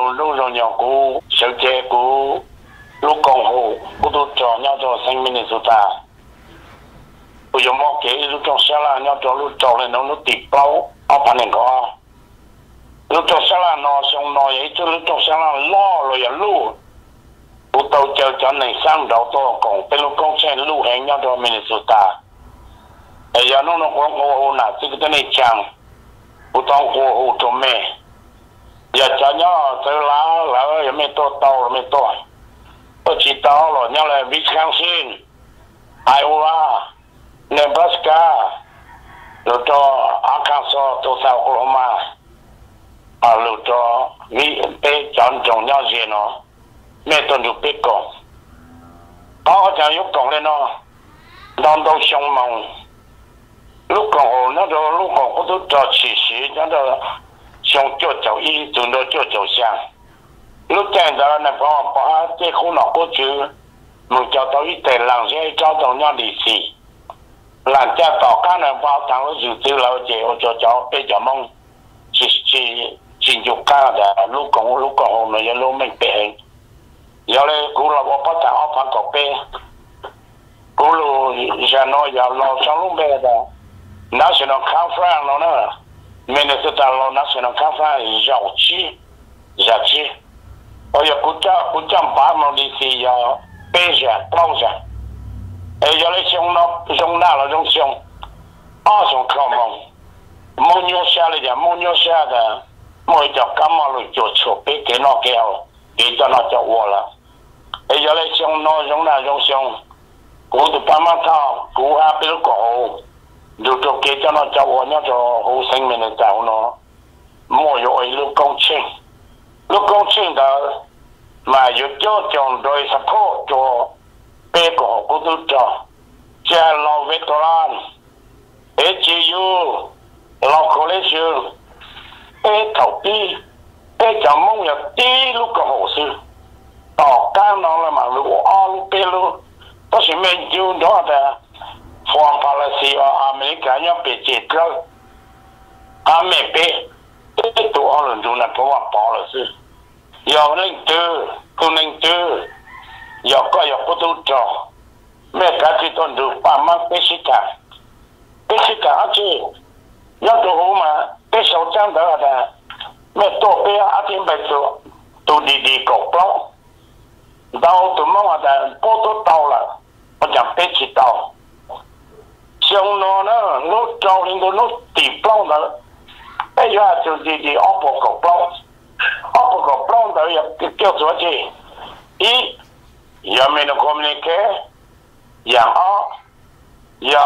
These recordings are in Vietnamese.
lúc rồi nhỏ cũ sự chế cũ lúc còn hồ cũ tôi cho nhau cho sinh Minnesota bây giờ mò kế lúc trong xe là nhau cho lúc cho lên nó tịt bao ở bên này có lúc trong xe là nó xong nó ấy chứ lúc trong xe là lo rồi à lu cũ tôi cho này sang đầu tôi còn bên lúc con xe lu hẹn nhau cho Minnesota bây giờ nó có hồ nào chứ cái này chẳng cũ tôi hồ cho mẹ giờ cho nhau tới lá giờ mấy to tàu mấy to có chỉ tàu rồi nhau là Wisconsin, Iowa, Nebraska, rồi cho Arkansas, cho South Oklahoma, rồi cho Mỹ Tây chọn trồng nhau gì nó, mấy tuần được biết còn, có chẳng lúc còn lên nó, đón đâu sông mông, lúc còn hồ nó rồi lúc còn có thứ trò chỉ nó rồi xong cho cháu y chúng tôi cho cháu sang lúc chạy ra này bỏ cái khu nào có chữ một cháu tao y tệ làng sẽ cho cháu nhau đi xì làm cha tỏ các này vào tháng nó dự tư lâu chế cho cháu bây giờ mong chỉ dục ca là lúc còn hôm nay lúc mình bể giờ đây cũng là bỏ bắt thằng phản cọp bê cũng là giờ nói giờ lo xong lúc bê đó National Conference nó nữa Minnesota lo National Conference giàu chi bây giờ cũng chăm bám mà đi thì giờ bê ra bao giờ bây giờ lấy xong nào là xong xong không mong nhớ xa là mong nhớ xa là mỗi giờ cắm mà rồi chuột bê cái nó kéo để cho nó cho uo là bây giờ lấy xong nào xong cũng từ ba mươi thao cũng hai bên cổ dù cho kế cho nó cho uo nhớ cho hồ sinh mình tạo nó mỗi rồi lúc công trình đó mà dù cho chọn rồi support cho bê cổ của tôi cho cha lo veteran HGU lo college bê thầu đi bê chọn mong là đi lúc có hồ sư tỏ cao nó là mà lúc lúc bê lúc có sự mình dù đó là foreign policy ở America nhớ bị chết rồi America bê tụi họ lần dù là bỏ là sư giờ nên tư giờ có tôi cho mẹ cả thì tôi được ba mắt bê sĩ cả chứ nhớ tôi hú mà bê sầu trang đó là mẹ tôi bê á thiên bạch tôi đi cổ bóng đâu tôi mong là bố tôi tàu là nó chẳng bê chỉ tàu xong nó trâu lên tôi nó tỉ bóng đó bây giờ tôi đi ốp bộ cổ bóng ốp cổ bóng đó kêu tôi gì ý giờ mình có communicate yang ya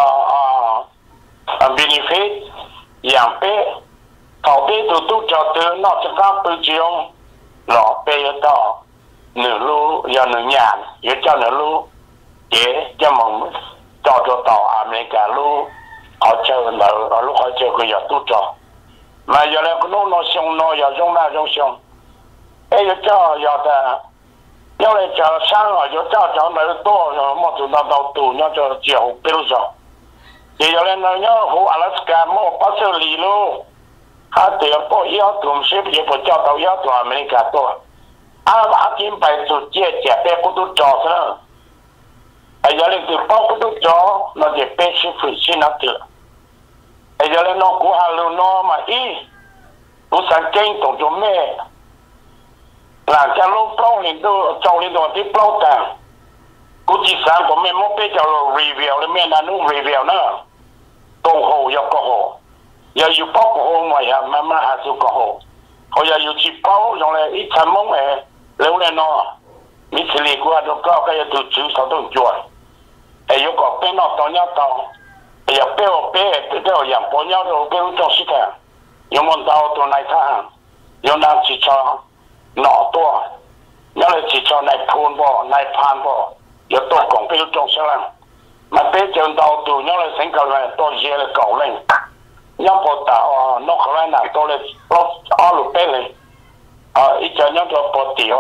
benefit yang pe thầu pe tu cho từ nó cho các tư chiong nó pe đó nửa lu giờ nửa nhàn giờ cho nửa lu để cho mong cho tàu America lu họ chơi ở lúc họ chơi cái giờ tu cho mà giờ này nó xong nó giờ trong xong bây giờ cho giờ ta nhớ lại cho sáng rồi cho này to rồi mà tụi nó đầu tù nhớ cho chiều biểu rồi thì giờ lên nói nhớ hồ Alaska mà bắt xử lý luôn hắn tiền bỏ yếu tụm xếp giờ bỏ cho tàu yếu tụi America to hắn kiếm bài tụi chia bé cũng tụi cho nữa bây giờ lên tụi bao cũng tụi cho nó chỉ bé xếp phải xin nó được bây giờ lên nó cũng hàng luôn nó mà ý cũng sáng kinh tổng cho mẹ là cho lúc bao nhiêu đồ trong liên đoàn tiếp bao tàng, cũng chỉ sáng của mình muốn biết cho review lên mình là nó review nữa, công hồ yêu công hồ, giờ yêu bao công hồ mà mà hạt yêu công hồ, hồi giờ yêu chỉ bao trong này ít tham mong này, lâu này nó, mình xử lý qua được cái từ chữ sau đó chuột, yêu có bên nó tao nhau tao, giờ béo dạng bao nhau rồi béo trong sức à, yêu muốn tao tụi này thang, yêu đang chỉ cho nọ to nhớ là chỉ cho này phun bò này phan bò giờ tôi còn biết trong sao lắm mà biết chân đầu tụ nhớ là sinh cầu này tôi dễ là cầu lên nhớ bộ tạo nó không phải là tôi là ở lục bên này ít cho nhớ cho bộ tỷ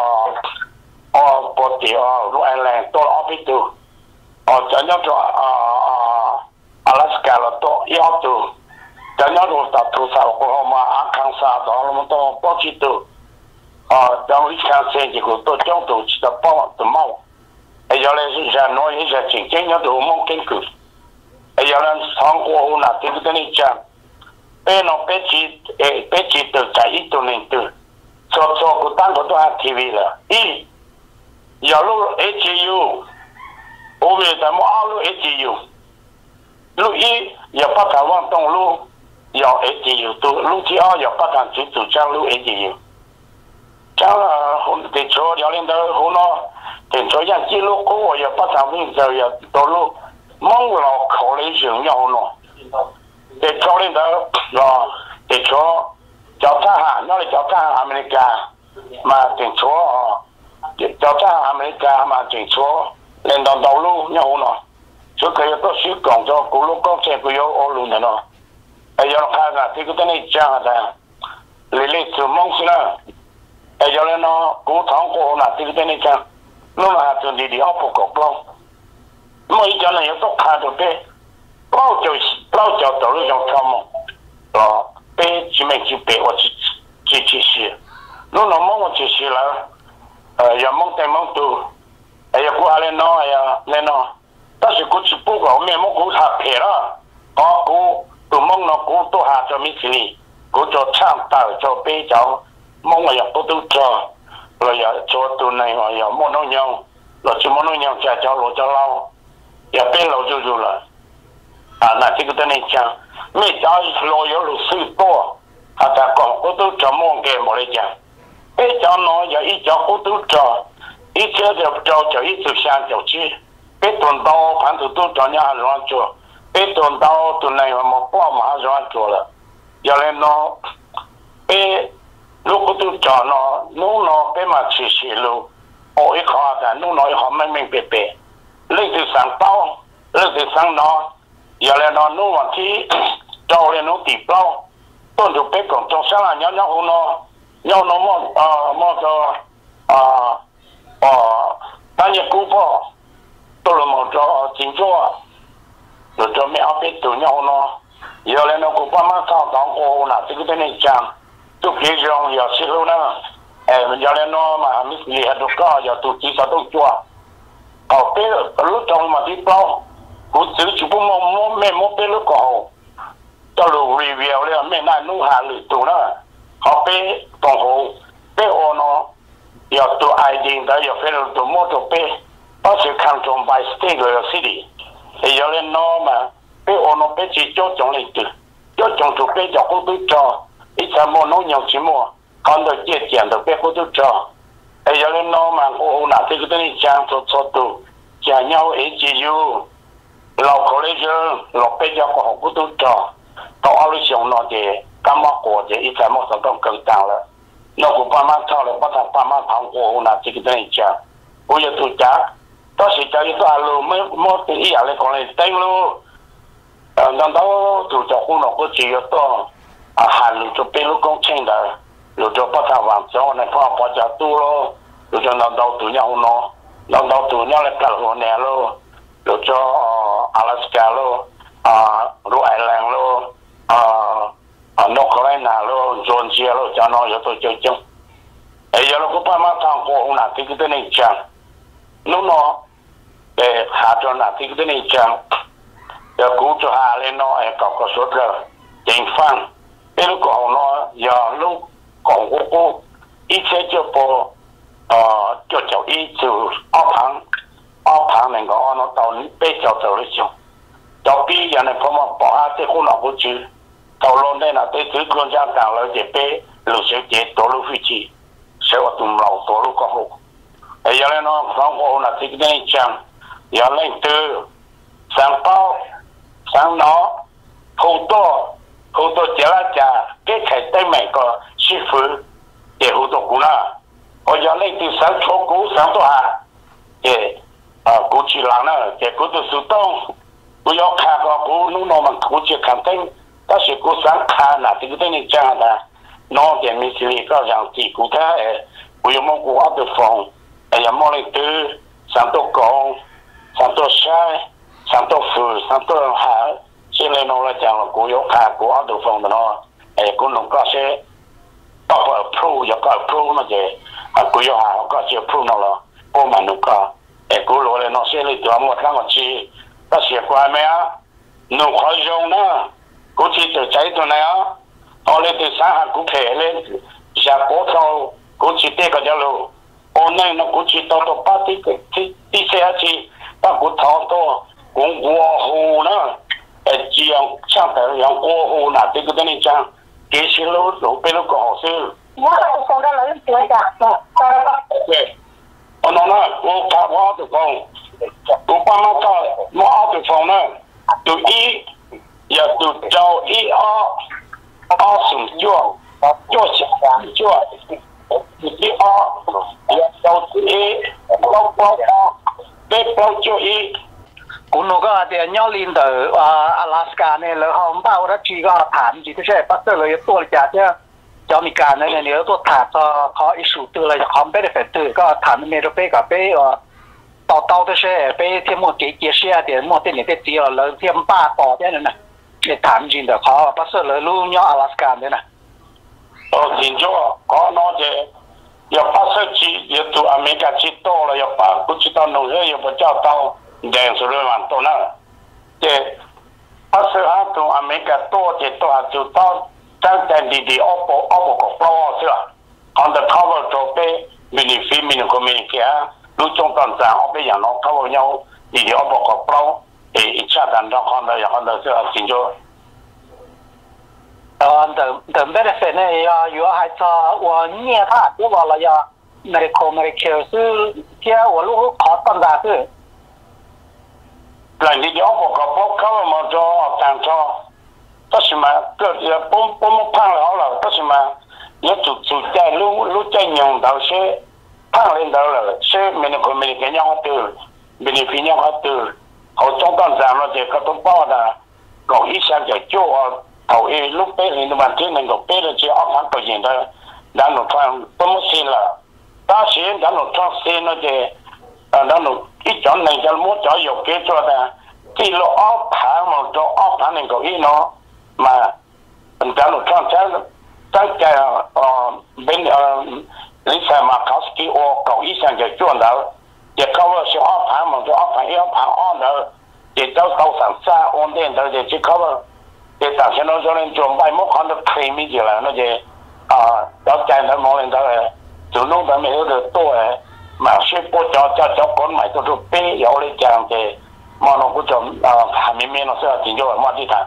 lúc anh là tôi ở bên tụ cho nhớ cho Alaska là tôi yếu tụ cho nhớ rồi tập thu sao của họ mà Arkansas đó là một tôi bỏ chỉ tụ trong lý kháng sinh thì cũng tôi trong tổ chỉ là bao từ mau bây giờ là ra nói ra chỉnh chỉnh nhớ đồ mong kinh cử bây giờ là sáng qua hôm nào thì cái này chăng bên nó bên chỉ từ trái ít từ nên từ so của tăng của tôi TV là giờ lúc HU ôm về tại mua áo lúc HU lúc giờ bắt đầu vận động lúc giờ HU từ lúc thì giờ bắt đầu chỉ từ trang lúc HU chắc là hôm thì cho giờ lên đó hôm nó thì cho những cái lúc có giờ bắt đầu mình giờ到lúc mong là khẩu lý dưỡng nhau nó để cho lên đó rồi để cho ta hạ nó là cho ta America mà tiền cho ta America mà tiền lên đầu lúc nhau nó chứ cái đó sử dụng cho cú lúc có xe của yo ô luôn nó bây giờ nó khai ra thì cái này chẳng là lấy từ mong xin bây giờ nó cú tháng của nó thì cái này chẳng nó là từ đi học của bao mỗi giờ này có khai được bé bao giờ đầu lúc trong tham mong đó bé chỉ mình chỉ bé我只是nó mong我只是了giờ mong tay mong tu bây giờ qua lên nó lên nó但是我只不过我们我他赔了我都梦了我都下做米里我做唱到做啤酒梦我又不都做了又做到那我又梦到样了就梦到样就叫老就老也变老就了那这个在那讲没叫老有老水多他在讲我都做梦给我来讲啤酒呢有一叫我都做一叫就一直想就去别等到盘子都找人还乱做，别等到等那个么爸妈乱做了，要来喏，别如果都找喏，弄喏别嘛去写路，我一考的弄喏一考明明白白，你就上包，你就上喏，要来喏弄问题，找来弄地包，等就别讲做上了鸟好喏，鸟喏么单一股票。tôi là một cho chính cho rồi cho mẹ biết từ nhau nó giờ lên nó cũng ba má sao đó cô là cái này chăng tôi kêu rằng giờ xí luôn đó giờ lên nó mà mình liệt được có giờ tôi chỉ sao tôi chua còn cái lúc trong mà đi bao cũng chỉ chụp mẹ mua cái lúc cổ cho lu review lên mẹ này nu hà lụt tụ đó họ cái đồng hồ cái ô nó giờ tôi ai đi đó giờ phải tôi mua tôi cái bác sĩ看中 by state 嘅 city， 有人攞嘛，俾我攞俾住做種嚟做，做種做俾就好多做，一陣冇攞用錢冇，看到借錢就俾好多做，有人攞嘛，我嗱啲嗰啲講做到，講有 AGU， 落課咧就落俾咗個好多做，到我哋上攞嘅，咁乜過嘅，一陣冇就咁更大啦，那個爸媽操了，把他爸媽糖我嗱啲嗰啲講，我要做假。đó là cho những cái lô mới tự ý là còn lại tên lô năm đó tụi cháu cũng nó có chỉ có hàng cho bên lúc công trình đó rồi cho bắt đầu vào cho này phải bắt đầu tu lô rồi cho năm đó tụi nhau nó năm đó tụi nhau lại California lô rồi cho Alaska lô rồi Ireland lô North Carolina lô Georgia lô cho nó rồi tôi chơi chung bây giờ nó có ba má thằng cô ông nào thì cái này chẳng lúc nó để hạ cho là thì cái này chẳng giờ cú cho hạ lên nó có số giờ chính phăng bên cổ nó giờ lúc còn cô ít sẽ cho bộ cho cháu ít từ áo phẳng này có nó tàu bê cháu lấy chung cháu bi giờ này phải mà bỏ cái khu nào cũng chứ tàu luôn đây là tới thứ con gia càng lấy để bê lục sẽ chế tổ lúc vị trí sẽ có tụm lầu tổ lúc có hộ bây giờ nó phong hộ là thì cái này chẳng giờ lên từ sáng bao sáng nó hậu tô chỉ là trả cái khai tay mày có sư phụ để hậu tô cũng là bây giờ lên từ sáng chỗ cũ sáng tô hà để cũ chỉ làm nữa để cũ từ sự đông cũ có khai có cũ lúc nào mà cũ chỉ khẳng định ta sẽ cũ sáng khai là thì cái này chẳng là nó để mình xử lý có rằng thì cũ thế cũ có mong cũ ở từ phòng bây giờ mong lên từ sáng tô công sáng tô sai sáng tô phụ sáng tô hạ sẽ lên nó là chẳng là cú yếu khá cú ở đầu phòng nó cũng nó có sẽ đọc ở pro pro giờ có pro nó gì cô yêu hà có chiều pro nó là cô mà nó có cô rồi nó sẽ lấyตัวmột cái gì ta sẽ qua mẹ nó khó dùng nữa cô chỉ từ tráiตัวnày á họ lấy từ sáng hàng cụ thể lên giờ cố sau cô chỉ tiếc cái lo hôm nay nó cô chỉ tao ba tí xe chỉ ta cô tháo to cũng qua hồ nữa chỉ yang sang tới yang qua hồ là cái này trang cái xe lô bên nó có hồ sơ 我都送到了多家， 对，我弄了，我看我就讲，我爸妈到我就放了，就一也就叫一手做一也叫一包就一。 cũng nó có để nhau lên từ Alaska này là hôm bao đó chỉ có thảm chỉ thế bắt đầu là tôi trả chứ cho mình cả này nếu tôi thả cho có ít số từ là không biết phải từ có thảm này rồi bé cả bé tàu tàu thế sẽ bé thêm một cái chia sẻ thì một cái này cái gì là thêm ba tàu thế này để thảm gì đó khó bắt đầu là luôn nhau Alaska này nè chính cho có nó thì giờ bắt đầu chỉ giờ tụ America chỉ to là giờ bắt cũng chỉ tao nổi giờ bắt đầu tao đèn số rồi mà to nữa thì bắt đầu tụ America to thì to tụ tao trang đèn đi Oppo có Pro chưa on the cover cho bé mình có mình kia lúc trong tuần sáng họ bây giờ nó cover nhau đi Oppo có Pro thì ít ra đàn đó con đó chưa chính cho 等 benefit 呢有还差我念他结果了要 Medicare 是这我如果考上大是来你Oppo có Pro cover mà cho tăng cho tất nhiên mà cái bom phang là là tất nhiên mà nếu chủ chạy lúc chạy nhung đầu xe phang lên đầu là xe mình cái nhau từ mình phi nhau từ họ trong tuần sáng nó chỉ có tốn bao là còn ít sang chạy chỗ hầu như lúc bé thì mình thấy mình còn bé là chỉ áp phản tự nhiên thôi đang nộp phang bom xin là ta sẽ đang nộp phang xin nó chỉ đang nộp ít chọn này cho muốn cho dục cái cho ta khi lo áp phản mà cho áp phản mình còn ít nó mà mình đang nộp phang cái bên lý giải màเขาสกิลcòn ít sang chạy chỗ đó chỉ có sẽ áp phản mà cho áp phản on đó chỉ cho tàu sản xa ổn định đó chỉ có để tạo cho nó cho nên chuẩn bị một con được thêm gì là nó gì đó chạy nó mong lên đó là chủ nông đã mấy được tôi mà sẽ bố cho con mày tôi bé yếu lên chàng thì mà nó cũng chọn hàm miên nó sẽ chính cho mà đi thằng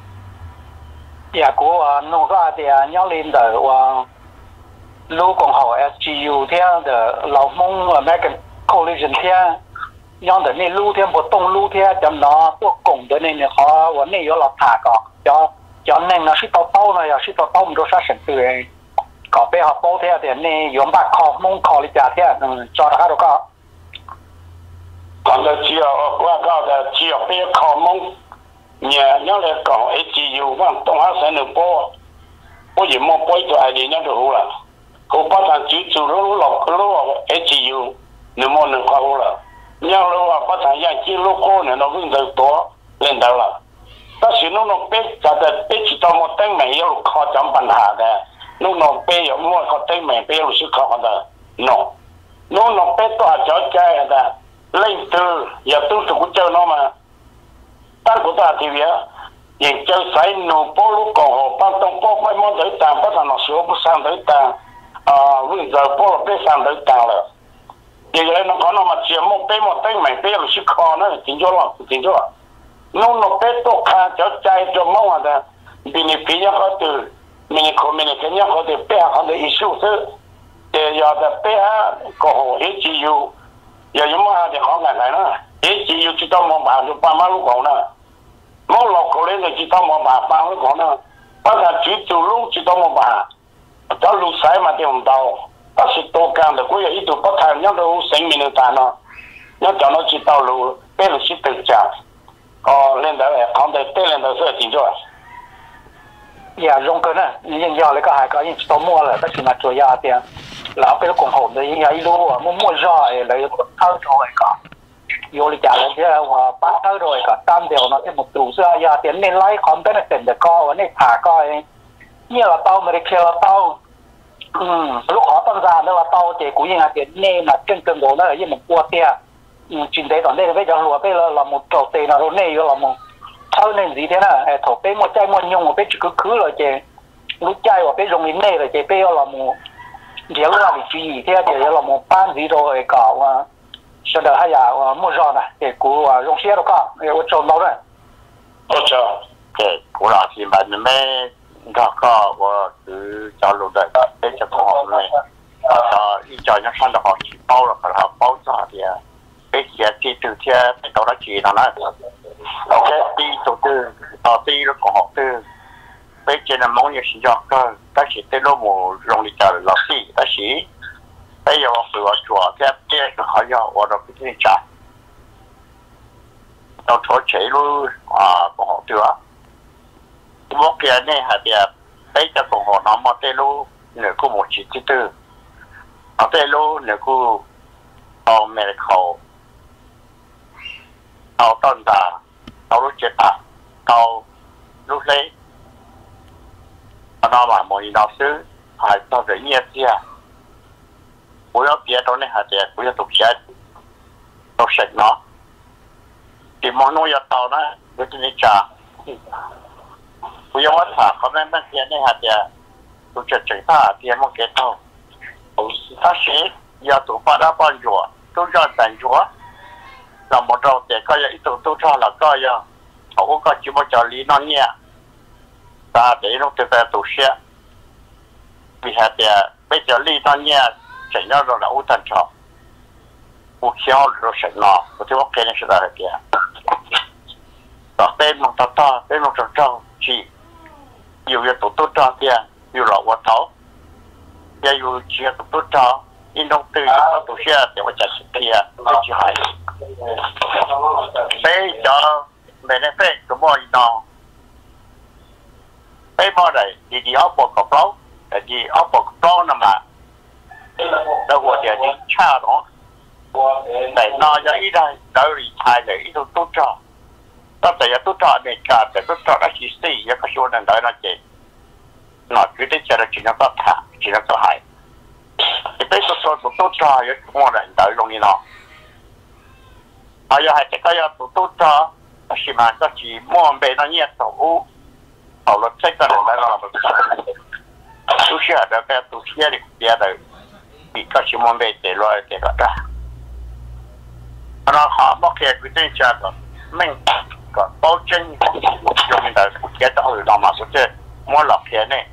dạ của nó có thì nhau lên từ lưu cộng hòa SGU theo the lão mông American Coalition theo nhau từ này lưu theo một tông lưu theo cho nó quốc cùng tới này họ vấn đề là thả có cho nên nó sẽ tao này sẽ tao một số sản từ có bé họ bao theo thì này dùng bạc kho mông kho đi trả theo cho nó đâu có còn là chỉ ở qua cao là chỉ ở bé kho mông nhà nhau là còn SGU vâng tổng hợp sẽ được bao giờ mua bao giờ ai đi nhau được hula cô bắt đầu chủ lúc SGU nếu mua được kho hula nhau lúc bắt đầu yang chỉ lúc cô này nó vẫn được to lên đầu là ta chỉ nó bé cho ta bé chỉ cho một tên mày yêu khó chọn vấn đề đấy nó bé yêu mua khó tên mày bé yêu sự khó đó nó bé to cho cái đó lên từ giờ tôi cũng chơi nó mà ta của ta thì vậy hiện chơi phải nụ bố lúc còn hồ ban tông bố phải món tới tàng bắt đầu nó sửa bút sang tới tàng bây giờ bố là bé sang tới tàng rồi giờ nó có nó mà chỉ một tên mày bé yêu sự khó nó chính cho nó bé to khá cho chạy cho mong là mình phải nhớ có từ mình cái nhớ có từ bé có từ issue thứ để giờ là bé có hồ HGU giờ chúng ta thì khó ngại nữa HGU chỉ tao mong bà cho ba má lúc còn nữa mong lọc cổ lên rồi chỉ tao mong bà ba lúc còn nữa bắt đầu chỉ lúc chỉ tao mong bà cho lúc sáng mà thì không đau bác sĩ tô càng được cuối ít tụ bắt thằng nhớ đâu sinh mình được nó nhớ cho nó chỉ tao lúc bé là chỉ tự trả lên đó là không thể tên lên đó sẽ chính rồi dạ dùng cái này nhưng giờ lại có hai cái những tao mua là tất nhiên là chủ yếu tiền lão cái cũng hồn đấy nhà ilu mua rồi lấy thao rồi cả vô đi trả lại chứ mà bắt thao rồi cả tam điều nó thêm một tủ ra giờ tiền nên lấy không tới là tiền để co vấn đề thả coi như là tao mà đi kêu là tao lúc họ tăng ra đó là tàu thì cũng như là tiền nên là trên cân đồ nó ở như một qua tiền chuyện đấy còn đây bây giờ lúa bây giờ là một trầu tiền là rồi này là một thao nên gì thế nào thổ bây một chai một nhung một bây chỉ cứ rồi chị lúc chai và bây dùng đến này rồi chị bây giờ là một điều là bị gì thế thì là một ban gì rồi cả và sau đó hay là mua giò này thì cũng dùng xe đâu cả thì我trồng đâu rồi cho cái古老是把你们个我是找路的，这就不好了。一叫人上的好去包了，可他包咋的？这些这two天到了几了呢？OK， 第一就是到第一个好的，这些人忙也是要个，但是这路我容易找老师，但是哎呀，我给我做，这个好像我都不听讲。到头车路不好对吧？我给呢还别，这个不好，那么这路那个我去知道，这路那个到美国，到东大，到路捷达，到路雷，那嘛模拟老师还到这业绩啊，不要别到那还别，不要读写，读写喏。thì món nuôi ở tàu đó với cái trà bây giờ thả có nên bên kia này hạt ya tôi chỉ thả thì một cái tàu ta sẽ giờ tôi phát ra bao nhiêu tôi cho tiền chúa là một đầu để coi ít tôi cho là coi ya họ có chỉ một chỗ lý nó nhẹ ta để nó từ từ tôi sẽ vì hạt ya bây giờ lý nó nhẹ chỉ nó rồi là ưu tiên cho cuộc sống rồi sẽ nó tôi thấy cái này sẽ là cái tên một to tên một trâu chỉ nhiều việc tổ cho tiền nhiều lọ quá thấu nhiều chuyện tổ cho in đông từ những tổ xe để mà trả tiền để chỉ hay bây giờ mình nên phải có mọi nó bây giờ này đi học bộ cọc lâu đi học bộ cọc lâu nè mà đâu có tiền đi cha đó để nó cho ít đây đỡ đi thay để ít tổ cho đó là tôi cho này cả để tôi cho nó chỉ xí cái số này đó là gì nó cứ để cho nó chỉ nó có thả chỉ nó có hại thì bây giờ tôi cho cái mọi người đợi luôn đi nó giờ hay cái tôi cho chỉ mà có chỉ mua về nó nhẹ tổ tổ luật sách cái này là một tôi sẽ được cái tôi sẽ được cái đấy vì có chỉ mua về để rồi ra nó họ bắt cái tên cho mình còn bao chân dùng để cái đó là mà số chứ mua lọc cái này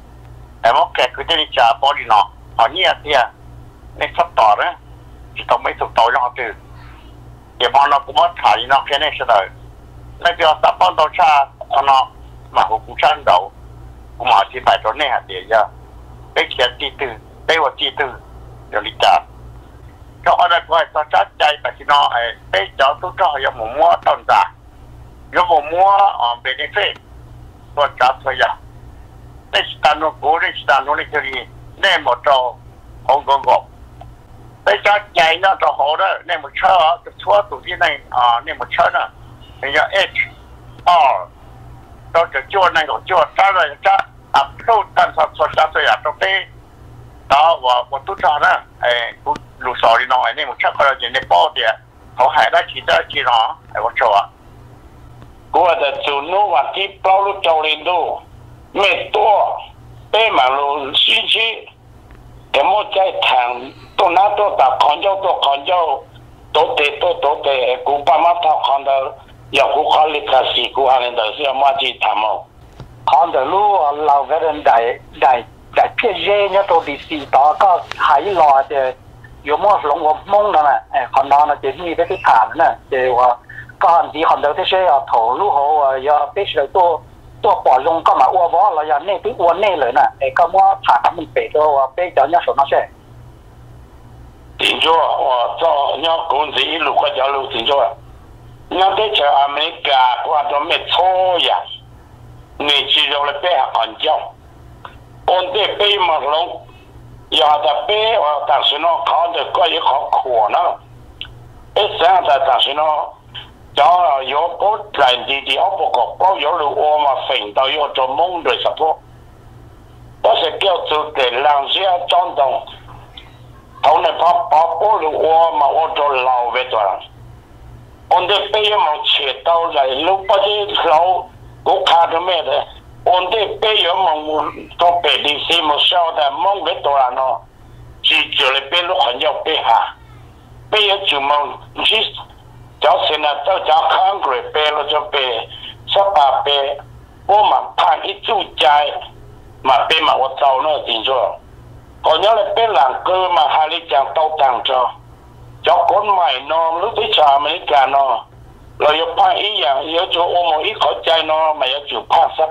em có cái tên trả bao đi nó họ nhẹ thì nên sắp tỏ đấy chỉ tao mấy chục tàu cho họ từ thì bọn nó cũng mất thải nó cái này sẽ đời nên bây giờ sắp bọn tàu cha nó mà cũng chân đầu cũng mà chỉ phải chỗ này hả để giờ cái chuyện chi từ đây là chi từ rồi đi trả cho họ đã gọi tao chắc chạy phải thì nó cái cháu tôi cho họ một mua tồn tại nếu mà mua benefit tôi trả thôi ya đây là nó cố đây là nó lấy cái gì nên một trò không có gộp đây cho chạy nó trò hồ đó nên một chợ cái chúa tụi cái này nên một chợ nữa bây giờ H R đó cái chúa này của chúa trả rồi trả upload thành sản xuất rồi à trong đây đó và tôi cho đó cũng lũ sò đi nói nên một chợ coi là nên bao tiền họ hải đã chỉ ra chỉ nó một chỗ à của the chủ nô và cái bao lúc trâu lên đô mẹ to bé mà luôn suy chí cái một cái thằng tôi nói tôi tập con dâu tôi tệ cũng ba mắt thao con đó giờ cũng khó lịch cả sĩ cũng hành đó sẽ mà chỉ tham mâu con đó lúc lao cái đến đại phía dưới nhá tôi đi xì đó có hải lò thì有么龙我蒙了呢？看到呢，就是你这个谈呢，就话讲你看到这些要投入好要必须要多保用，干嘛我了要那对我那人呢？干嘛查他们背着我背着人家手那些。 停住！我做人家公司一路过条路停住了。人家在在阿美加，我都没错呀。你只有来背下安教，我得背嘛龙。要他背我当时呢考的个也好苦呢，这样的当时呢，叫有不来的不过包有路我嘛分到要做梦的什么，但是叫做给人家装动，头呢把玻璃我嘛我做老为多了，我哋俾一毛切到嚟，老不知老我卡到咩的，我哋俾一毛到别地是冇晓得，冇为多了喏，只就嚟俾路很要俾下，俾一就冇，唔知就现在就就看过俾了就俾，18俾，我嘛怕一住ใจmà bên mà我走nữa thì rồi còn nhớ là bên làng cơ mà hai lý chàng tàu tàng cho con mày nó lúc tới trà mấy cả nó rồi yêu pha ý dạng yêu cho ôm một ít khỏi chạy nó mà yêu chủ pha sát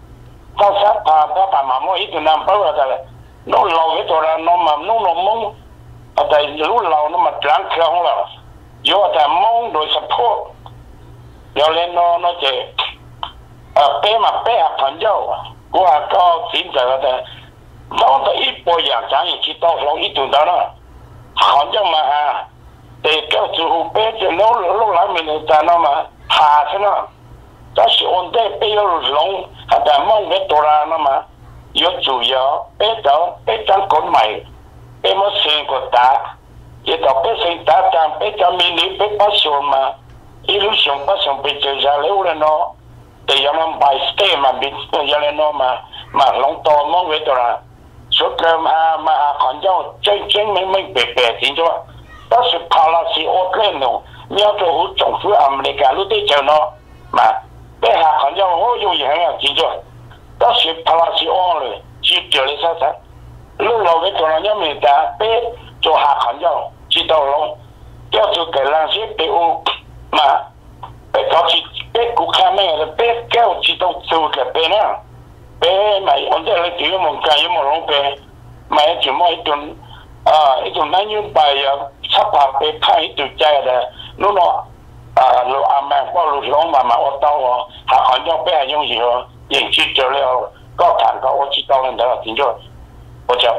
phà mà mỗi ít từ năm bao giờ nó lâu cái chỗ là nó mà nó mông ở đây lúc lâu nó mà trắng không là yêu ở đây mông rồi support yêu lên nó chỉ ở bên mà bên hạt phần dâu我啊搞现在的，到到一波洋咱也去到龙一顿到了，好像嘛哈，得叫住户背着老来面的在那嘛下去了，但是我哋背了龙，啊但冇咩多啦那嘛，要主要背张滚买，背么成个打，也到背成打张背张迷你背把手嘛，一路上把手背着下来了喏。thì giờ nó bài stay mà bị giờ lên nó mà lòng to mong về đó là số cơ mà còn nhau chân mình bể thì cho đó là policy ở lên nó nhớ cho hỗ trợ phía America lúc đấy chờ nó mà bây giờ còn nhau hỗ trợ gì hết thì cho đó là policy ở rồi chỉ chờ lấy sao lúc nào về đó là nhớ mình ta bây cho hạ còn nhau chỉ đâu luôn cho cái là sẽ bị mà bây giờ chỉ bé cụ khá mẹ là bé kéo chỉต้องสู้กับbéนะbé mà ông đây là chỉ một cái một lông bé mà chỉ một ítนั้นยืนไปสักพักbé พายตัวใจเลยนู้นเราแม่ก็รู้ร้องมาอดเต้าหาคนย่อbéย่งอยู่ยิ่งคิดเจอแล้วก็ถามเขาว่าคิด到了的ถึงจะ我讲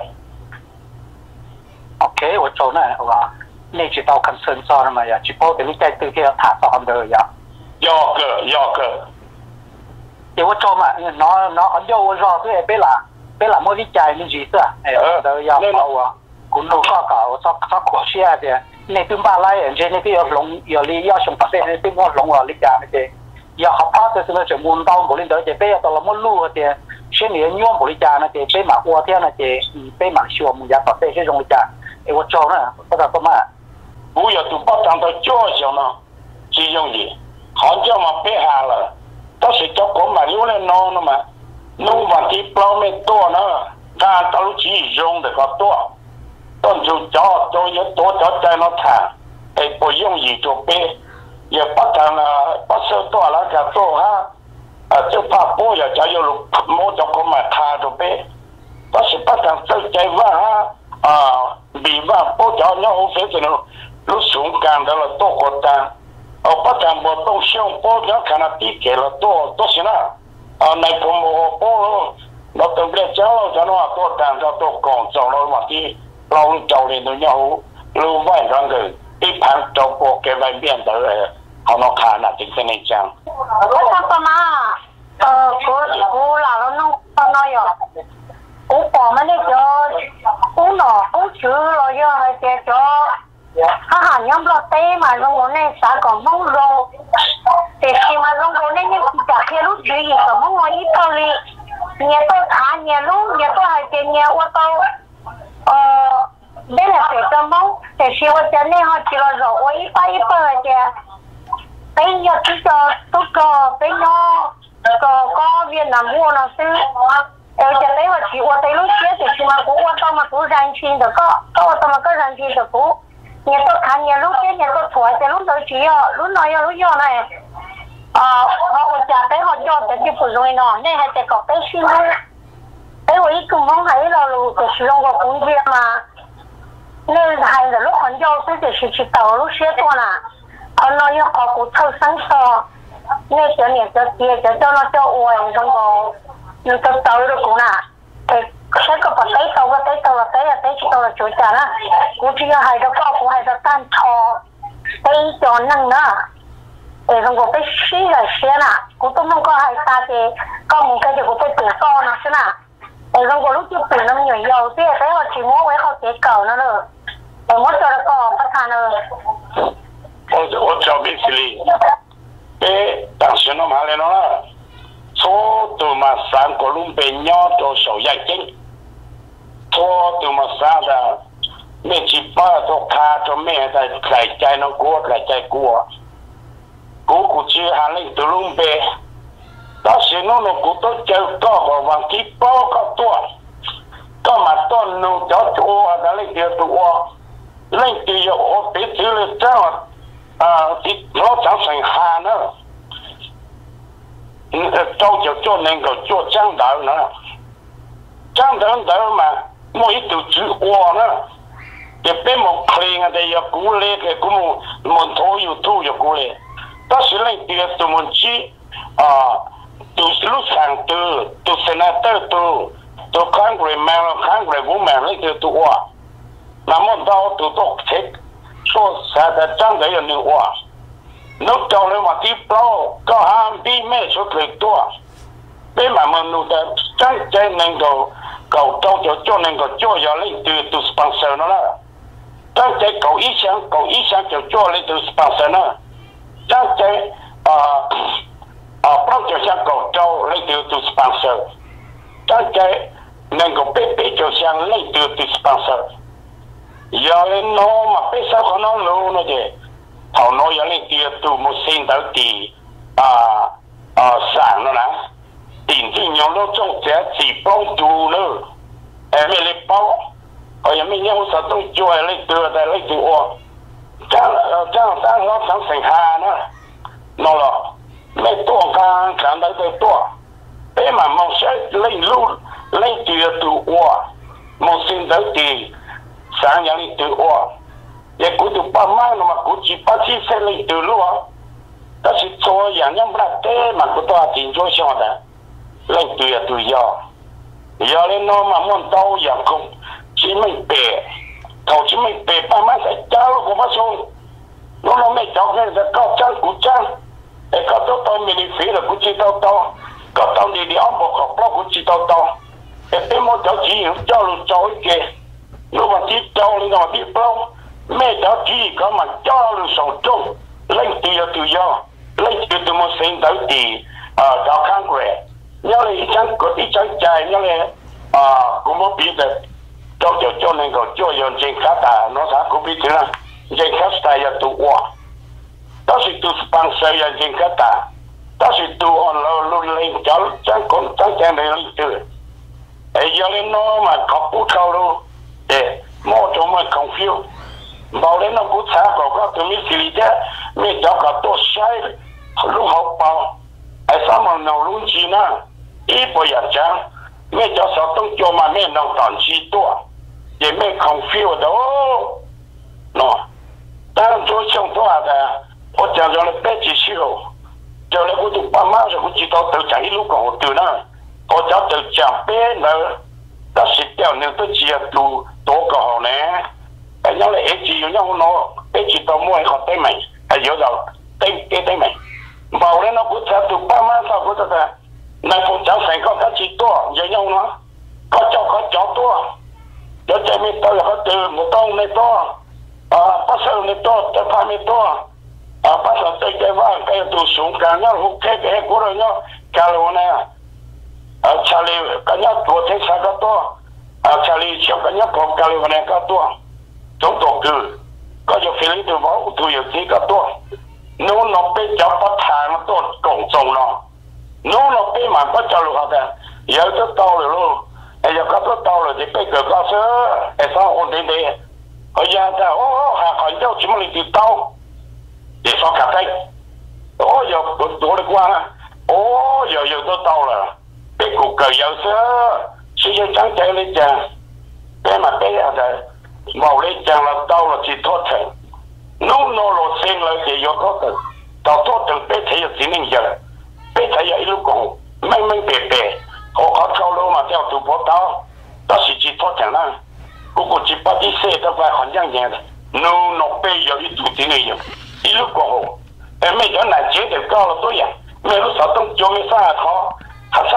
OK 我做呢ว่า你知道 concern 咗啦嘛呀只不過你在對佢塔上的呀要個 thì我做嘛nó很nhiều我說對俾啦冇啲ใจ你知道都要包啊cũng đâu có cả cho khó xe thì này tương ba lại anh chị này cái lồng li要上8呢啲我lồng啊你家呢啲要合法就是那全部到冇領到就俾到冇路嘅先你用冇你家呢啲俾嘛我天呢啲俾嘛少冇呀到這種家我做呢不知道怎麼不要都不當到做上呢只用嘢好像嘛俾下了到時就講埋了呢嘛弄問題包咩多呢但到只用的個多當就找都要多找在那談係不用意做俾也不但不收多了個多哈就怕波也就要冇就講埋他做俾但是不但收在話比話波就要好非常都上干的了多個單不但我都想波就看到底給了多行了那個我波我都不了交了就那多單就多講走了話啲老教練都要路外嗰個一盤就波給外面的好那看了就是那樣我爸媽我老了弄到那樣我爸媽那個我拿我去了要還接着nhóm lo té mà rong này xã còn mong rong thì khi mà rong này những cái kia lúc gì còn mong ngồi ít thôi nhà tôi thả nhà lúc nhà tôi hay tiền nhà ô tô đây là phải cho mong thì khi mà cho nên họ chỉ là rồi ít rồi kìa bây giờ tôi cho bây nó có Việt Nam mua nó xứ ở trên đấy mà chỉ ô tô lúc kia thì khi mà cũng ô tô mà cũng rành chuyện được có ô tô mà có rành chuyện được cũng nhà tôi khăn nhà lúc kia nhà tôi thoại thì lúc đó chỉ lúc nói lúc do này họ trả tới họ cho tới cái phụ rồi nó nên hay sẽ có cái xin cái ấy cũng mong thấy là cái sử dụng của công việc mà nên hay là lúc họ cho tới cái sự chỉ tàu lúc xưa thôi là họ nói họ cũng thâu sáng sờ nên cho nhà cho kia cho nó cho uổng trong đó nhưng tôi tàu được cũng là sẽ có một cái tàu là cái tàu là chỗ trả đó cũng chỉ hay đó có cũng hay đó tan thò cái chỗ năng nữa để không có cái xí là xí nè cũng tôi không có hay ta thì có một cái gì cũng phải tự co nó xí nè để 如果ลูกจะเป็นน้ำหน่วยยาวเสียแต่ว่าชิมไว้เขาเสียเก่านั่นเลยแต่มดจะก็ประทานเลย我这边是哩，当时我买来了啦，错都嘛3个龙被鸟到手眼睛，错都嘛3的，没去把都卡着没在在那过在过，估计还能都龙被。当时我们古都就搞个往起包个多，搞嘛多弄叫多，那里就多，那就要我别去了这样，老长生哈呢，早就做能够做长道呢，长道嘛，我一头煮我呢，也别莫可怜的要过来个，古莫头有土要过来，当时那就都莫去tu selu sang tu senator tu Congress woman 那个tu wa， 那么到tu都切说啥的长得有牛哇，那到了嘛地包ก็ห้ามพี่แม่ชุดเล็กตัวเป็นมามันนูแต่จังใจนึงก็เจ้าจะนึงก็จ่อยเลยtu sponsor นั่นแหละจังใจเขาอีช่างจะจ่อเลยtu sponsor นะจังใจเพราะจะ像狗州类的都 sponsor， 大概能够被就像类的都 sponsor， 有人拿嘛被烧可能拿那个，头拿有人的都没先到底上了啦，电子用到中这几包多了，没来包，我也没有啥东西做类的类的我，这样我想剩下呢，拿了。ไม่ตัวการได้ตัวเป็นมันมองใช้เล่นลูเล่นตัวมองสิ่งใดดีสร้างอย่างนี้ตัวยังกูดูป้าไม่นะมากูจีป้าที่เสเล่นตัวแต่是做อย่างยังไม่ได้มันกูตัวจริงช่วยชอบแต่เล่นตัวยาเล่นน้องมาม่วนโตอย่างคงชีไม่เปย์เขาชีไม่เปย์ป้าไม่ใส่เจ้ากูมาส่งน้องไม่เจ้าแค่จะก็จ้างกูจ้างก็ต้องมีนิสัยแล้วกูจีต้องก็ต้องดีๆเอาบอกกับพ่อกูจีต้องเป็นหมดเจ้าจีเจ้าลูกเจ้าอีกรู้ว่าที่เจ้าเลยนะที่พ่อแม่เจ้าจีก็มาเจ้าลูกสองจงเล่นตัวยาเล่นตัวมันเสียงได้ดีเจ้าข้างเกรดเนี่ยเลยอีจังกดอีจังใจเนี่ยเลยกูไม่ปีแต่เจ้านึงก็เจ้าย้อนเจงข้าตาน้องสาวกูปีถึงนะเจงข้าตายตัว但是都是帮谁人家打，但是都按老路来讲讲的里头，有的孬嘛考不考路，莫做么 confuse， 冇的孬不查个都没事的，没找个多晒，路好包，什么脑路子呢？一不要讲，没找少东叫嘛没弄短期多，也没 confuse 的哦，喏，当然做像多的。我讲了白几时候，叫了我都爸妈说我知道都讲一路讲我对呢，我早都讲白了，但是掉你都只要多个好呢，因为一直有让我拿白几到买好对没，有就对没，冇咧那我早都爸妈说我这个，那我早成个他几多，有让我，我找多，有这没多有好多冇多没多，不收没多，再怕没多。pas sampai ke wa kayak tu sungkanya hukke ke kuranya kalau na chali kanya tu te saga to chali chokanya pom kali wana ka to tong to ku ko yo feeling tu ba tu yo ti ka to no pe ja pa thang to kong song no pe ma pa chalu ha da yo to to lo yo ka to to lo de pe ka ka sa sa on de ya ta ha ka yo chimli ti tao你说卡在，有多的光啊，有都到了，被谷歌有时是要讲讲你讲，别嘛别样的，冇你讲了到了去拖成，弄落线了就有拖成，到拖成被睇有几年人，被睇有一路讲，明白白，我เข้า路嘛叫土坡道，到时去拖成啦，กู去把啲些都快好像样的，弄被有一组几年人。一路过后，没讲难接的搞了多样，没路少东就没啥好，他啥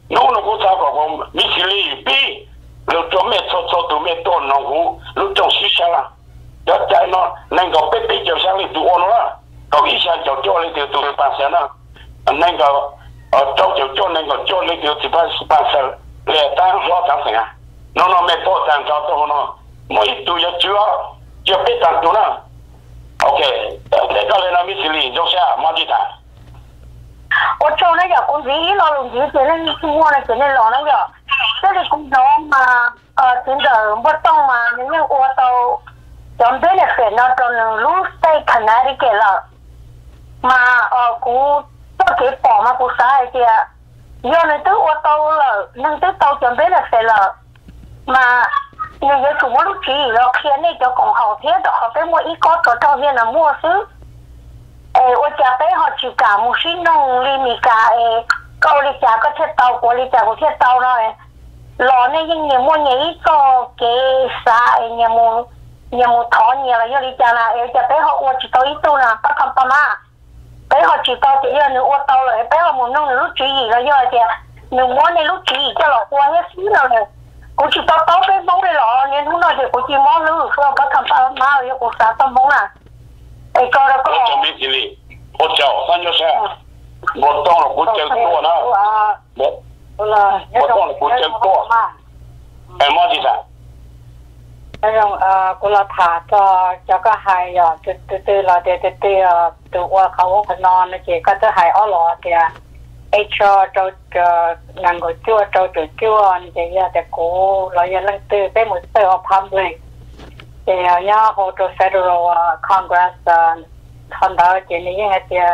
nó cũng sao còn mình xử lý bị lúc cho mẹ cho tụi mẹ tôi nó cũng lúc trong suy sao là cho trái nó nên có bé cho sang đi tụi nó là còn ít sang cho lên từ tụi bạn sẽ nó nên có ở trong cho nên có cho lên từ bạn sẽ lệ tăng lo tăng thành à nó mẹ tôi tăng cho tôi nó mỗi tụi chưa biết tăng tụi nó ok để cái này mình xử lý cho sao mà gì ta 我做那个工资一老龙就现在我那现在老那个，这里工作嘛，现在我懂嘛，因为我都准备了很多都能入在看那里给了，嘛股做给保嘛不啥一点，有那都我都了，那都准备了很了，嘛。那个什么路去，然后天那叫更好天的，好在我一个做照片的模式。我家背后去干木是弄里面干高里家个铁刀，国里家个铁刀了老那一年么年一个给啥年么讨年了，有里家啦，家背后我知道一度呢，不看爸妈，背后知道这样的我到了，背后我弄的路主意了，有些你我那路主意叫老我也死了呢。我知道到被蒙的了，你弄那些估计忙路，说不看爸妈有个啥都蒙了。搞了搞。 我准备这里，我叫三就是，我当了我叫多呢，我当了我叫多，么子噻？ 那种古老塔就个系啊，对啦，对啊，对我เขาคนนอนนะเจก็จะหายอ้อหลอเดียHR จะงานก็จั่วนี่จะแต่กูเรายังลังตื่นไปหมดเตอร์ public จะย่าโฮโต federal congress ทันดาวจะนี่ยังจะ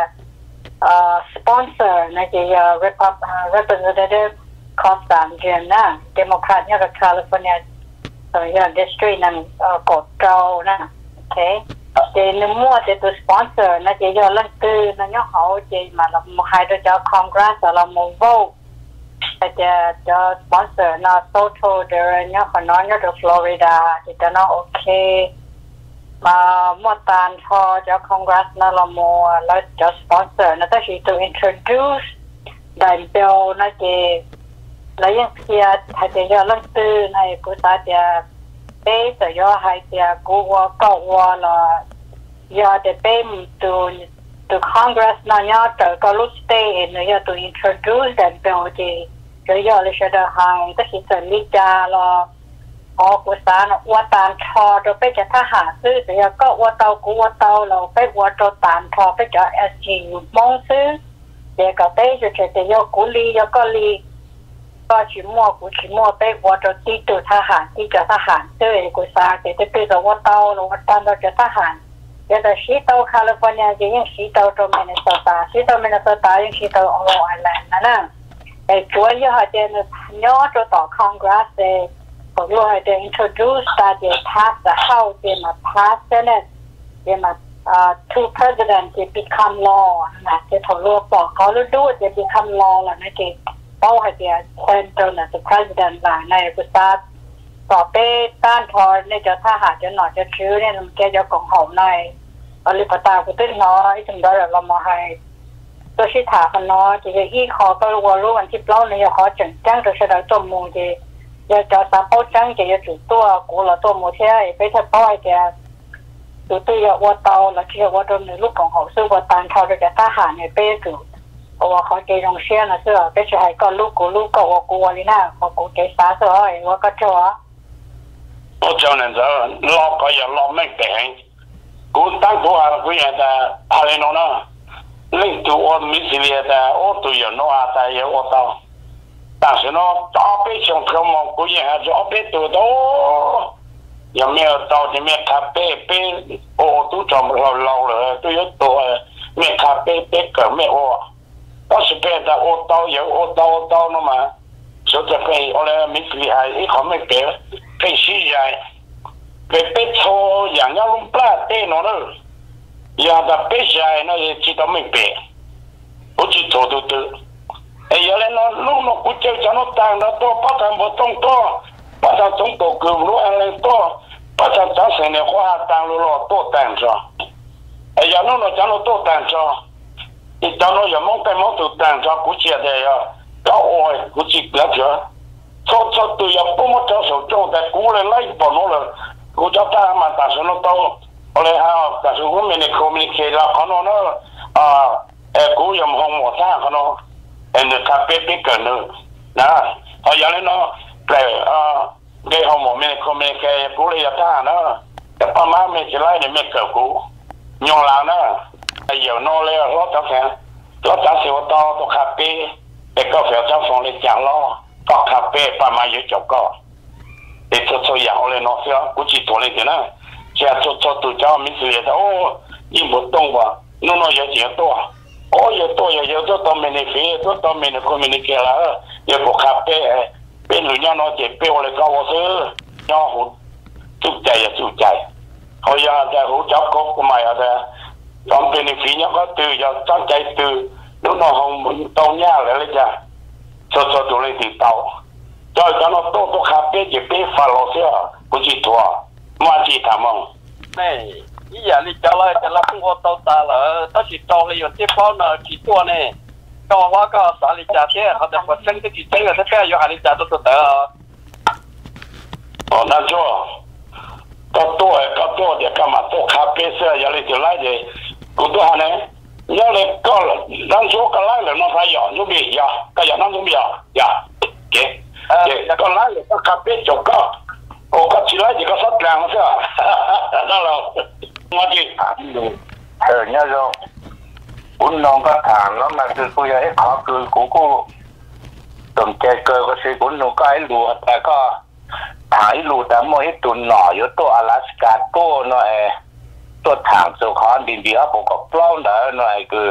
sponsor นะจะrepresentative Costan เจนนะ Democrat เนี่ยกับ California อย่าง district นั้นกดเจ้านะโอเคจะนึกมั่วจะตัว sponsor นะจะย่อลังตื่นนะย่อเขาจะมาเราให้ตัวเจ้า congress เราโมโวจะ sponsor นะ total เดือนย่อขนอนย่อตัว Florida จะน่าโอเคมามั่วตานพอเจ้า congress นะเราโมแล้วจะ sponsor นะแต่ชีตัว introduce ได้เบลนะจะแล้วยังเพียให้จะย่อลังตื่นให้กูตาจะเป้จะย่อให้จะกูว่าก็ว่าละย่อจะเป้ตัว Congress นะย่อจะก็รู้ state นะย่อตัว introduce แต่เป็นว่าจะย่อเลยจะได้ให้แต่ที่จะลิจาละกูสานว่าตานทอจะไปจะทหารซื้อแต่ย่อก็ว่าเตากูว่าเตาเราไปว่าตัวตานทอไปจะ SGU มองซื้อเดี๋ยวก็เป้จะย่อกูลีย่อก็ลีก็ชิมัวกูชิมัวไปว่าจะตีตัวทหารที่จะทหารเจอกูซาเดี๋ยวจะไปจะว่าเตาเราว่าตานเราจะทหารเดี๋ยวจะชีเตาแคลิฟอร์เนียจะยังชีเตาตัวมินนิโซตาชีเตามินนิโซตายังชีเตาออโรไอแลนด์นะช่วยยังจะย่อตัวต่อคอนกรีสผมรู้จะ introduce แต่จะ pass the house จะมา pass senate จะมาtwo president จะ become law นะจะถอดรูปบอกเขาแล้วดูจะ become law แล้วนะจะเขาให้จะเซ็นเตอร์นะจะ president หลายในกุศลต่อไปต้านทอเนี่ยจะถ้าหากจะหน่อยจะชื้อเนี่ยมันแกจะกล่องหอมในอริปตากุตึ้งน้อยถึงได้เรามาให้ตัวชิถาคนน้อยจะอีขอก็รู้วันที่เล่าเนี่ยขอจังจังตัวเสด็จตัวมูจะสาบป้จังจะจุดตัวกูเราตัวมูเทียไปถ้าป้อยจะจุดตัววัวเตาแล้วที่วัวโดนในลูกของเขาซึ่งวัวตานทอจะถ้าหากเนี่ยไปจุดว่าเขาจะยงเชียนะเสื้อไปใช้ก็ลูกก็ว่ากูวันนี้นะเขากูใจสาเสื้อว่าก็ชัว我叫人走，老个也老没病，我当初还不也的，还来弄呢，领导我没事的的，我都有弄啊，但也我到，但是呢，大北上票嘛，我也还是大北多多，有没有到这边咖啡，我都找不着老了，都有多，没咖啡个没我，到时边的我到了嘛。所以被我来没事还一口没别被洗来，被错养要弄不来对喏了，养的被洗来那也知道没别，我去做都。有人弄我就讲那当的多，把他不动多，把他中国狗肉安来多，把他长生的话当了多当着，要弄讲了多当着，你讲了要蒙被蒙都当着，估计的要。 ก็โอ้ยกูจิกแล้วเถอะชอบตัวอย่างปุ๊บมันจะสนใจแต่กูเลยไล่บอลเลยกูจะตามมาแต่ส่วนตัวอะไรฮะแต่ส่วนกูไม่ได้คอมมิวนิเคชแล้วเขาเนาะกูยังห้องหมดท่าเขาเนาะเนี่ยคาเฟ่เกินเลยนะเขาอย่างนี้เนาะแต่ได้ห้องหมดไม่ได้คอมมิวนิเคชกูเลยจะท่าเนาะแต่ป้าม้าไม่ใช่ไรเนี่ยไม่เกิดกูยองหลังนะไอ้เหี้ยนอเลยรถจักรแข่งรถจักรเสียวต่อตัวคาเฟ่แต่ก็เสียเจ้าฟองเลยจังล้อก็คาเฟ่ป้าม้าเยอะจบก็เด็กโซอย่างเลยเนาะเสียกูจีตัวเลยนะเสียโซตัวเจ้ามิสเลียโอ้ยิ่งบดตรงว่านู่นเยอะเยอะตัวโอ้เยอะตัวตัวไม่ได้เฟียตัวไม่ได้คอมมิวนิเคชแล้วเยอะพวกคาเฟ่เป็นหรือยังนอเจ็บเปรี้ยวเลยก็ว่าซื้อย่อหุ่นจุกใจจุกใจเขาอยากแต่หูจับก็ไม่เอาตอนเป็นฝีเนี่ยก็ตื่นอยากตั้งใจตื่นนู่นน้องตรงเนี้ยเลยจ้ะสดๆตัวเลยติดเตาจอยตอนนั้นตัวคาเฟ่จะเป็นฟาโลเซียกูจีตัวมาจีทำมั้งนี่ยี่อย่างนี้จะเลยจะรับพวกตัวตาเหรอถ้าจิตโตเลยอยู่ที่พ่อเนอกี่ตัวเนี่ยก็ว่าก็สาริจาเท่เขาจะกดเส้นที่จิตเท่ก็แค่อยู่หาริจาตัวเต๋ออ๋อนั่นชั่วก็ตัวเดี๋ยวก็มาตัวคาเฟ่เสื้ออย่างไรจะไล่เดี๋ยวกูตัวหาเนี่ยยังเลยก็นั่งชั่วก็ไล่เลยน้องพายหยอดยุบีหยอดก็อย่านั่งยุบีหยอดเก๋ก็ไล่เลยก็คาเฟ่จบก็โอ้ก็ชิไล่จะก็สัดแรงเสื้อนั่นเรามาจีดูเนี่ยเราคุณน้องก็ถามแล้วมาคือกูอยากให้ขอคือกูสนใจเกิดก็คือคุณน้องก็ให้รู้แต่ก็หายรู้แต่โมให้ตุนหน่อยอยู่ตัวอลาสกาโก้หน่อยตัวถางสุขอนดินดีครับผมก็ปล้องเด้อหน่อยคือ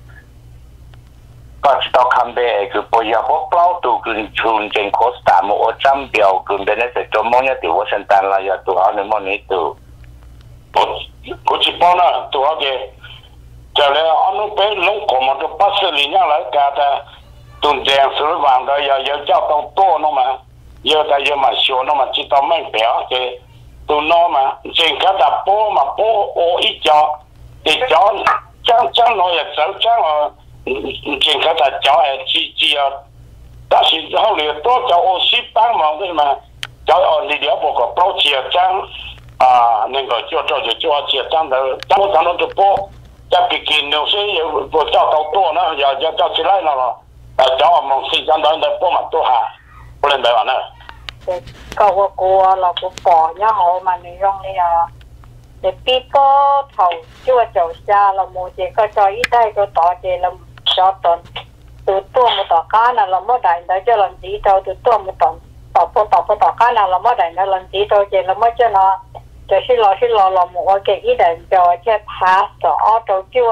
ก็จะต้องคำเบะคือพอยาพวกปล้องตัวคือชุนเจนโคสตาโมโอจัมเดียวคือเป็นนั่นเสร็จจมมองยาติวอชิงตันเราอย่าตัวเอาในมอนี้ตัวกูจะป้อนนะตัวเดียวจะเลยอันนู้นเป็นลงของมันก็ปัสสาวะเนี่ยแหละแต่ตุนแดงสุดหวังก็อย่าเจ้าต้องโตน้องมาเยอะแต่เยอะมาชัวน้องมาจิตต้องไม่เปล่าเจตัวน้องมาเจงก็จะโป้มาโป้โออีจออีจอจังน้อยจะจังเจงก็จะจอจี但是后来多叫我去帮忙的嘛，叫你了不个包起张那个就接张的，张到就播，在北京有些也不叫到多呢，要叫起来了嘛，叫我们西张的播嘛多哈，不能白玩了。 ก็ว่ากลัวเราก็ปล่อยย่าเขามันในร่องนี้เด็กปีก็เท่าชั่วเจ้าชาเราโมเจก็จอยได้ก็ต่อเจเราจอตนตัวมาต่อก้านะเราไม่ได้เราจะลันจีเราตัวมาต่อก้านะเราไม่ได้เราลันจีเราเจเราไม่เจาะจะชิลเราหมดเก่งอีเดินจะแค่พาต่อเราชั่ว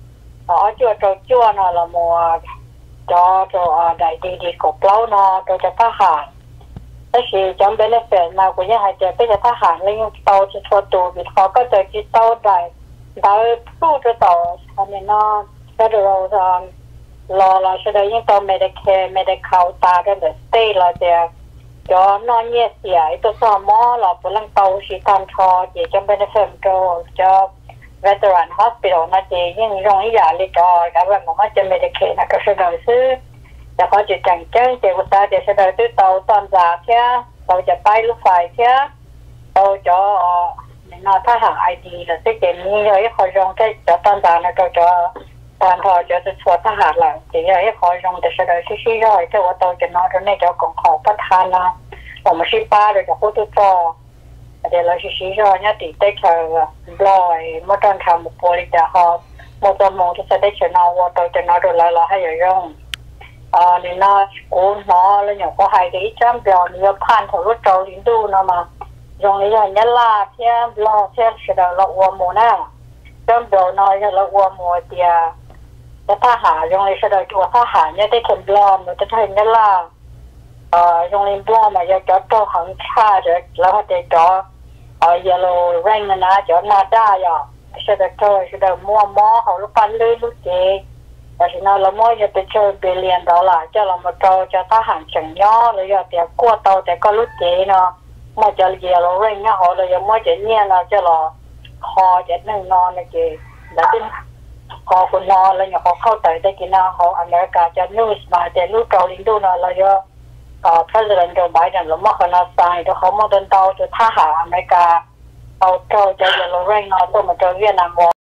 นะเราหมดจะได้ดีกบเราเนาะเราจะทหารถ้าคือจำเป็นเสร็จมากูยังหายใจไปจะทหารแล้วยังโตจะทัวตัวบิดเขาก็จะคิดโตได้พูดจะต่อทำเนาะก็เราจะรอเฉยๆยังตัวไม่ได้เข้าตากันแต่สเตย์เราจะนอนเงียบเสียตัวสมอเราปวดหลังเตาชีตันคอเจจำเป็นเสร็จจะveteran hospital นะเจยังโรงพยาบาลเลยก็แบบว่าจะไม่ได้เคนะก็เฉยๆซื้อแต่เขาจะจังเจ้าเจ้าตาเดี๋ยวเฉยๆตื้อเตาตอนจากเช่เราจะไปรถไฟเช่เราจะนอนถ้าหาไอดีแล้วซึ่งเดี๋ยวนี้เราให้คอยรองแค่จะตอนจากนะก็จะตอนพอจะชัวร์ทหารหลังจะให้คอยรองแต่เฉยๆชี้ย่อยแต่ว่าเราจะนอนตรงนี้จะของประธานนะเราไม่ใช่ป้าเราจะพูดตัวต่อเดี๋ยวเราชี้ย่อยเนี่ยติดได้เธอลอยเมื่อตอนทำโปรลิตาฮอมอเตอร์มงจะได้เชิญเอาว่าเราจะนอนดูแลเราให้ย่องนี่น่ากูน้อแล้วอย่างก็หายได้จ้ำเดียวนี่ผ่านถรถเจ้าลิ้นดูนะมาตรงนี้อย่างนี้ลาเที่ยรอเที่ยเสด็จเราวัวโมน่าจ้ำเดียวน้อยเราวัวโมเดียแล้วทหารตรงนี้เสด็จตัวทหารเนี่ยได้คนบลอมเราจะทำนี่ลาตรงนี้บลอมมาจะจอดตัวของข้าเด็กแล้วก็จะจอดเยลโล่แรงนะจอดนาด้าอย่างเสด็จเธอเสด็จมัวมอเขาลูกปันเลยลูกเก๋แต่ทีนั้นเราไม่จะไปเจอ$1 บิลเลียนจะเรามาโตจะทหารเฉียงย่อหรืออย่างเดียวกู้โตแต่ก็รู้เจเนาะไม่จะเยลโล่เร่งเนี่ยเขาเลยยังไม่จะเนี่ยเราจะรอคอจะนึ่งนอนนะเจแล้วที่ขอคุณนอนแล้วเนี่ยเขาเข้าใจได้กินนะเขาอเมริกาจะนิวส์มาแต่ลูกเกาหลีดูนะเราเยอะPresident Joe Biden เราไม่ขนาดตายแต่เขามาเดินเตาจะท่าหาอเมริกาเอาเจ้าจะอย่าลงแรงนอนตัวมาเจอเวียดนาม